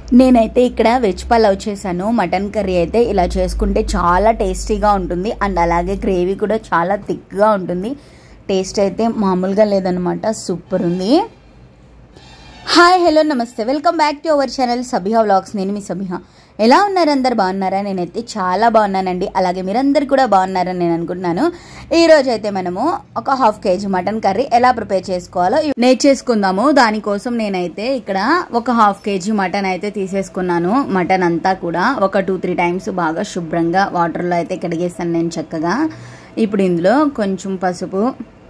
నేనైతే ఇక్కడ వెజ్ పలావ్ చేశాను. మటన్ కర్రీ అయితే ఇలా చేసుకుంటే చాలా టేస్టీగా ఉంటుంది. అండ్ అలాగే గ్రేవీ కూడా చాలా థిక్గా ఉంటుంది. టేస్ట్ అయితే మామూలుగా లేదనమాట, సూపర్ ఉంది. హాయ్ హలో నమస్తే, welcome back to our channel Sabiha vlogs. నేను మీ సబిహా. ఎలా ఉన్నారు? అందరు బాగున్నారా? నేనైతే చాలా బాగున్నానండి. అలాగే మీరందరు కూడా బాగున్నారని నేను అనుకుంటున్నాను. ఈరోజు అయితే మనము ఒక 1/2 kg మటన్ కర్రీ ఎలా ప్రిపేర్ చేసుకోవాలో నేర్చేసుకుందాము. దానికోసం నేనైతే ఇక్కడ ఒక 1/2 kg మటన్ అయితే తీసేసుకున్నాను. మటన్ అంతా కూడా ఒక 2-3 టైమ్స్ బాగా శుభ్రంగా వాటర్లో అయితే కడిగేస్తాను నేను చక్కగా. ఇప్పుడు ఇందులో కొంచెం పసుపు,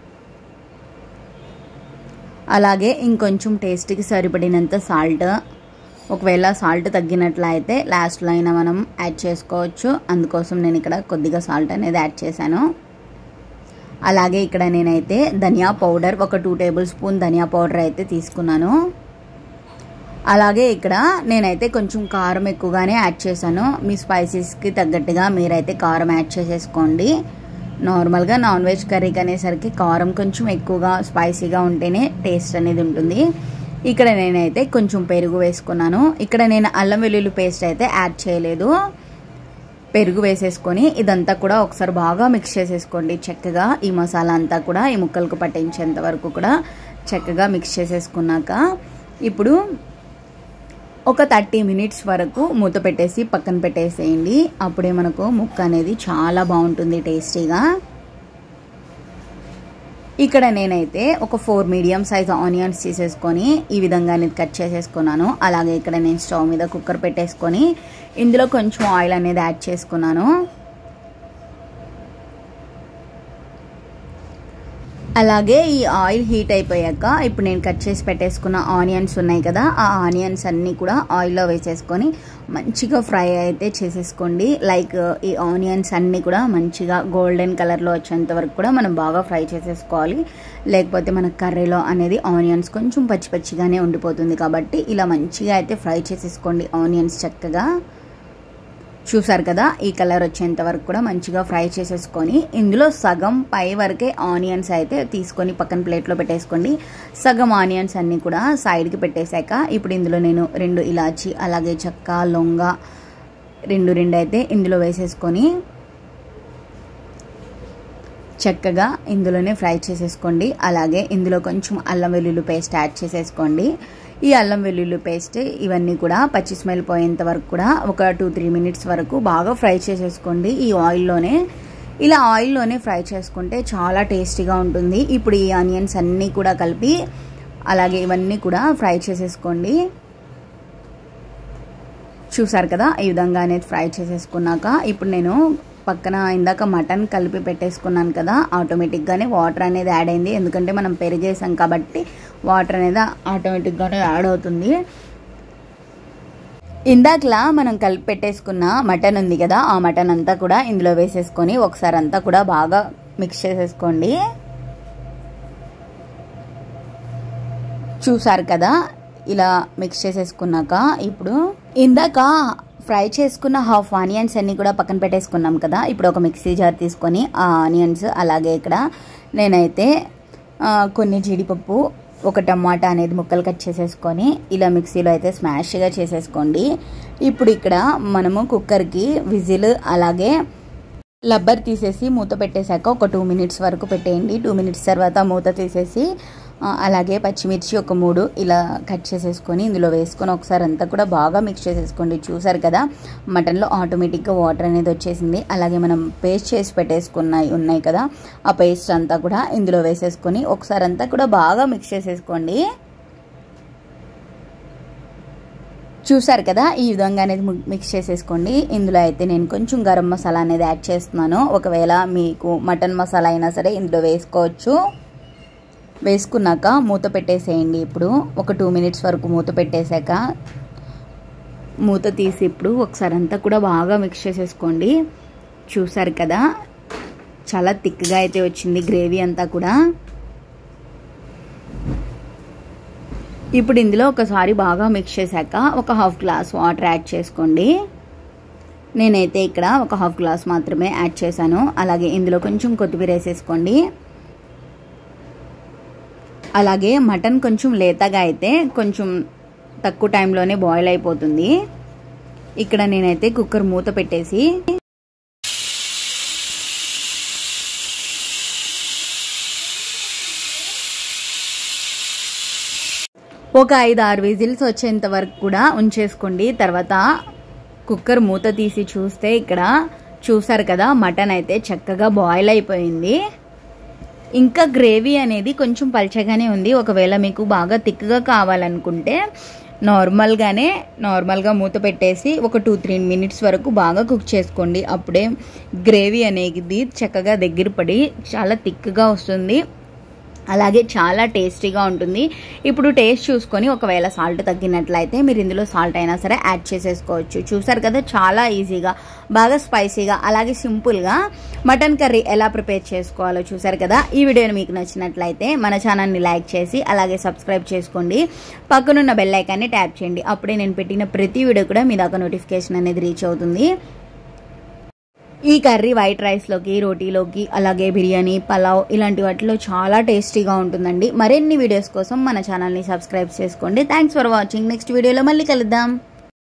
అలాగే ఇంకొంచెం టేస్ట్కి సరిపడినంత సాల్ట్, ఒకవేళ సాల్ట్ తగ్గినట్లయితే లాస్ట్లో అయినా మనం యాడ్ చేసుకోవచ్చు. అందుకోసం నేను ఇక్కడ కొద్దిగా సాల్ట్ అనేది యాడ్ చేశాను. అలాగే ఇక్కడ నేనైతే ధనియా పౌడర్ ఒక 2 టేబుల్ స్పూన్ ధనియా పౌడర్ అయితే తీసుకున్నాను. అలాగే ఇక్కడ నేనైతే కొంచెం కారం ఎక్కువగానే యాడ్ చేశాను. మీ స్పైసెస్కి తగ్గట్టుగా మీరైతే కారం యాడ్ చేసేసుకోండి. నార్మల్గా నాన్ వెజ్ కర్రీకి అనేసరికి కారం కొంచెం ఎక్కువగా స్పైసీగా ఉంటేనే టేస్ట్ అనేది ఉంటుంది. ఇక్కడ నేనైతే కొంచెం పెరుగు వేసుకున్నాను. ఇక్కడ నేను అల్లం వెల్లుల్లి పేస్ట్ అయితే యాడ్ చేయలేదు. పెరుగు వేసేసుకొని ఇదంతా కూడా ఒకసారి బాగా మిక్స్ చేసేసుకోండి చక్కగా. ఈ మసాలా అంతా కూడా ఈ ముక్కలకు పట్టించేంత వరకు కూడా చక్కగా మిక్స్ చేసేసుకున్నాక ఇప్పుడు ఒక 30 మినిట్స్ వరకు మూత పెట్టేసి పక్కన పెట్టేసేయండి. అప్పుడే మనకు ముక్క అనేది చాలా బాగుంటుంది టేస్టీగా. ఇక్కడ నేనైతే ఒక 4 మీడియం సైజ్ ఆనియన్స్ తీసేసుకొని ఈ విధంగా అనేది కట్ చేసేసుకున్నాను. అలాగే ఇక్కడ నేను స్టవ్ మీద కుక్కర్ పెట్టేసుకొని ఇందులో కొంచెం ఆయిల్ అనేది యాడ్ చేసుకున్నాను. అలాగే ఈ ఆయిల్ హీట్ అయిపోయాక ఇప్పుడు నేను కట్ చేసి పెట్టేసుకున్న ఆనియన్స్ ఉన్నాయి కదా, ఆ ఆనియన్స్ అన్నీ కూడా ఆయిల్లో వేసేసుకొని మంచిగా ఫ్రై అయితే చేసేసుకోండి. లైక్ ఈ ఆనియన్స్ అన్నీ కూడా మంచిగా గోల్డెన్ కలర్లో వచ్చేంత వరకు కూడా మనం బాగా ఫ్రై చేసేసుకోవాలి. లేకపోతే మన కర్రీలో అనేది ఆనియన్స్ కొంచెం పచ్చి పచ్చిగానే ఉండిపోతుంది. కాబట్టి ఇలా మంచిగా అయితే ఫ్రై చేసేసుకోండి ఆనియన్స్ చక్కగా. చూసారు కదా, ఈ కలర్ వచ్చేంత వరకు కూడా మంచిగా ఫ్రై చేసేసుకొని ఇందులో సగం పై వరకే ఆనియన్స్ అయితే తీసుకొని పక్కన ప్లేట్లో పెట్టేసుకోండి. సగం ఆనియన్స్ అన్నీ కూడా సైడ్కి పెట్టేశాక ఇప్పుడు ఇందులో నేను 2 ఇలాచి, అలాగే చెక్క, లొంగ 2 అయితే ఇందులో వేసేసుకొని చక్కగా ఇందులోనే ఫ్రై చేసేసుకోండి. అలాగే ఇందులో కొంచెం అల్లం వెల్లుల్లి పేస్ట్ యాడ్ చేసేసుకోండి. ఈ అల్లం వెల్లుల్లి పేస్ట్ ఇవన్నీ కూడా పచ్చి స్మెల్ పోయేంత వరకు కూడా ఒక 2-3 మినిట్స్ వరకు బాగా ఫ్రై చేసేసుకోండి ఈ ఆయిల్లోనే. ఇలా ఆయిల్లోనే ఫ్రై చేసుకుంటే చాలా టేస్టీగా ఉంటుంది. ఇప్పుడు ఈ ఆనియన్స్ అన్నీ కూడా కలిపి అలాగే ఇవన్నీ కూడా ఫ్రై చేసేసుకోండి. చూసారు కదా, ఈ విధంగా అనేది ఫ్రై చేసేసుకున్నాక ఇప్పుడు నేను పక్కన ఇందాక మటన్ కలిపి పెట్టేసుకున్నాను కదా, ఆటోమేటిక్గానే వాటర్ అనేది యాడ్ అయింది. ఎందుకంటే మనం పెరిగేసాం కాబట్టి వాటర్ అనేది ఆటోమేటిక్గానే యాడ్ అవుతుంది. ఇందాకలా మనం కలిపి పెట్టేసుకున్న మటన్ ఉంది కదా, ఆ మటన్ అంతా కూడా ఇందులో వేసేసుకొని ఒకసారి అంతా కూడా బాగా మిక్స్ చేసేసుకోండి. చూసారు కదా, ఇలా మిక్స్ చేసేసుకున్నాక ఇప్పుడు ఇందాక ఫ్రై చేసుకున్న హాఫ్ ఆనియన్స్ అన్నీ కూడా పక్కన పెట్టేసుకున్నాం కదా. ఇప్పుడు ఒక మిక్సీ జార్ తీసుకొని ఆ ఆనియన్స్, అలాగే ఇక్కడ నేనైతే కొన్ని జీడిపప్పు, ఒక టమాటా అనేది ముక్కలు కట్ చేసేసుకొని ఇలా మిక్సీలో అయితే స్మాష్గా చేసేసుకోండి. ఇప్పుడు ఇక్కడ మనము కుక్కర్కి విజిల్ అలాగే లబ్బర్ తీసేసి మూత పెట్టేశాక ఒక 2 మినిట్స్ వరకు పెట్టేయండి. 2 మినిట్స్ తర్వాత మూత తీసేసి అలాగే పచ్చిమిర్చి ఒక 3 ఇలా కట్ చేసేసుకొని ఇందులో వేసుకొని ఒకసారి అంతా కూడా బాగా మిక్స్ చేసేసుకోండి. చూసారు కదా, మటన్లో ఆటోమేటిక్గా వాటర్ అనేది వచ్చేసింది. అలాగే మనం పేస్ట్ చేసి ఉన్నాయి కదా, ఆ పేస్ట్ అంతా కూడా ఇందులో వేసేసుకొని ఒకసారి అంతా కూడా బాగా మిక్స్ చేసేసుకోండి. చూసారు కదా, ఈ విధంగా అనేది మిక్స్ చేసేసుకోండి. ఇందులో అయితే నేను కొంచెం గరం మసాలా అనేది యాడ్ చేస్తున్నాను. ఒకవేళ మీకు మటన్ మసాలా అయినా సరే ఇందులో వేసుకోవచ్చు. వేసుకున్నాక మూత పెట్టేసేయండి. ఇప్పుడు ఒక 2 మినిట్స్ వరకు మూత పెట్టేశాక మూత తీసి ఇప్పుడు ఒకసారి అంతా కూడా బాగా మిక్స్ చేసేసుకోండి. చూసారు కదా, చాలా థిక్గా అయితే వచ్చింది గ్రేవీ అంతా కూడా. ఇప్పుడు ఇందులో ఒకసారి బాగా మిక్స్ చేశాక ఒక 1/2 గ్లాస్ వాటర్ యాడ్ చేసుకోండి. నేనైతే ఇక్కడ ఒక 1/2 గ్లాస్ మాత్రమే యాడ్ చేశాను. అలాగే ఇందులో కొంచెం కొత్తిమీర వేసేసుకోండి. అలాగే మటన్ కొంచెం లేతగా అయితే కొంచెం తక్కువ టైంలోనే బాయిల్ అయిపోతుంది. ఇక్కడ నేనైతే కుక్కర్ మూత పెట్టేసి ఒక 5-6 విజిల్స్ వచ్చేంత వరకు కూడా ఉంచేసుకోండి. తర్వాత కుక్కర్ మూత తీసి చూస్తే ఇక్కడ చూసారు కదా, మటన్ అయితే చక్కగా బాయిల్ అయిపోయింది. ఇంకా గ్రేవీ అనేది కొంచెం పల్చగానే ఉంది. ఒకవేళ మీకు బాగా థిక్గా కావాలనుకుంటే నార్మల్గా మూత పెట్టేసి ఒక 2-3 మినిట్స్ వరకు బాగా కుక్ చేసుకోండి. అప్పుడే గ్రేవీ అనేది చక్కగా దగ్గర పడి చాలా థిక్గా వస్తుంది, అలాగే చాలా టేస్టీగా ఉంటుంది. ఇప్పుడు టేస్ట్ చూసుకొని ఒకవేళ సాల్ట్ తగ్గినట్లయితే మీరు ఇందులో సాల్ట్ అయినా సరే యాడ్ చేసేసుకోవచ్చు. చూసారు కదా, చాలా ఈజీగా, బాగా స్పైసీగా, అలాగే సింపుల్గా మటన్ కర్రీ ఎలా ప్రిపేర్ చేసుకోవాలో చూసారు కదా. ఈ వీడియోని మీకు నచ్చినట్లయితే మన ఛానల్ని లైక్ చేసి అలాగే సబ్స్క్రైబ్ చేసుకోండి. పక్కనున్న బెల్ ఐకాన్ని ట్యాప్ చేయండి. అప్పుడే నేను పెట్టిన ప్రతి వీడియో కూడా మీ దాకా నోటిఫికేషన్ అనేది రీచ్ అవుతుంది. ఈ కర్రీ వైట్ రైస్లోకి, రోటీలోకి, అలాగే బిర్యానీ, పలావ్ ఇలాంటి వాటిలో చాలా టేస్టీగా ఉంటుందండి. మరిన్ని వీడియోస్ కోసం మన ఛానల్ని సబ్స్క్రైబ్ చేసుకోండి. Thanks for watching. నెక్స్ట్ వీడియోలో మళ్ళీ కలుద్దాం.